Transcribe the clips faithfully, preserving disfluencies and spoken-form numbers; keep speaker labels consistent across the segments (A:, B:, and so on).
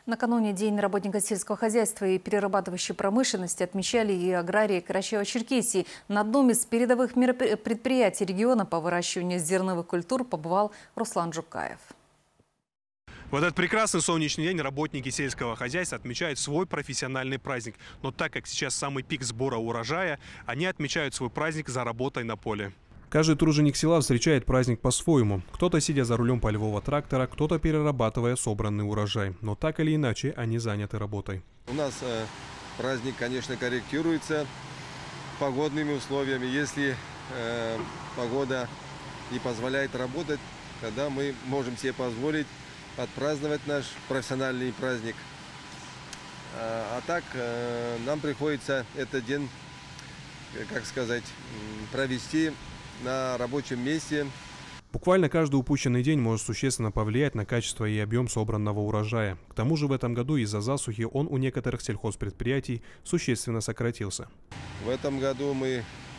A: Накануне День работника сельского хозяйства и перерабатывающей промышленности отмечали и аграрии Карачаево-Черкесии. На одном из передовых предприятий региона по выращиванию зерновых культур побывал Руслан Жукаев.
B: В этот прекрасный солнечный день работники сельского хозяйства отмечают свой профессиональный праздник. Но так как сейчас самый пик сбора урожая, они отмечают свой праздник за работой на поле.
C: Каждый труженик села встречает праздник по-своему. Кто-то сидя за рулем полевого трактора, кто-то перерабатывая собранный урожай. Но так или иначе они заняты работой.
D: У нас э, праздник, конечно, корректируется погодными условиями. Если э, погода не позволяет работать, тогда мы можем себе позволить отпраздновать наш профессиональный праздник. А, а так э, нам приходится этот день, как сказать, провести на рабочем месте.
C: Буквально каждый упущенный день может существенно повлиять на качество и объем собранного урожая. К тому же в этом году из-за засухи он у некоторых сельхозпредприятий существенно сократился.
D: В этом году мы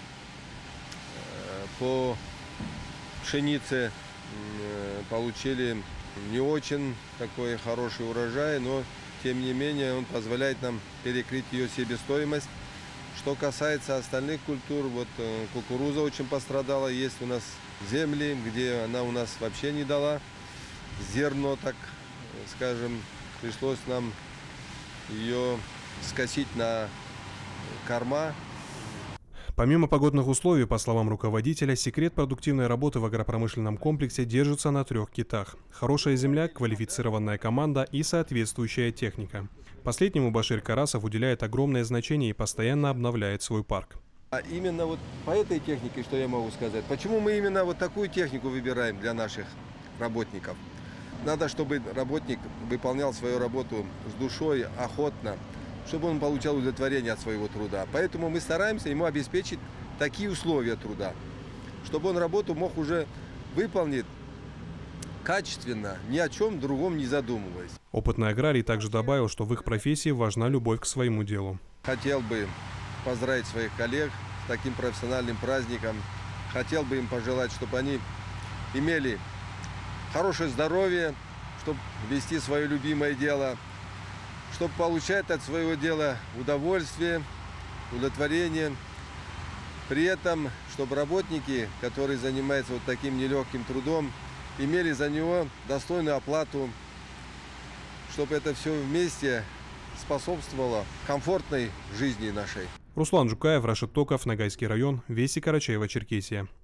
D: по пшенице получили не очень такой хороший урожай, но тем не менее он позволяет нам перекрыть ее себестоимость. Что касается остальных культур, вот кукуруза очень пострадала. Есть у нас земли, где она у нас вообще не дала зерно, так скажем. Пришлось нам ее скосить на корма.
C: Помимо погодных условий, по словам руководителя, секрет продуктивной работы в агропромышленном комплексе держится на трех китах. Хорошая земля, квалифицированная команда и соответствующая техника. Последнему Башир Карасов уделяет огромное значение и постоянно обновляет свой парк.
D: А именно вот по этой технике, что я могу сказать, почему мы именно вот такую технику выбираем для наших работников? Надо, чтобы работник выполнял свою работу с душой, охотно, чтобы он получал удовлетворение от своего труда. Поэтому мы стараемся ему обеспечить такие условия труда, чтобы он работу мог уже выполнить качественно, ни о чем другом не задумываясь.
C: Опытный аграрий также добавил, что в их профессии важна любовь к своему делу.
D: Хотел бы поздравить своих коллег с таким профессиональным праздником. Хотел бы им пожелать, чтобы они имели хорошее здоровье, чтобы вести свое любимое дело, чтобы получать от своего дела удовольствие, удовлетворение. При этом, чтобы работники, которые занимаются вот таким нелегким трудом, имели за него достойную оплату, чтобы это все вместе способствовало комфортной жизни нашей.
C: Руслан Жукаев, Рашид Токов, Ногайский район, Вести, Карачаево-Черкесия.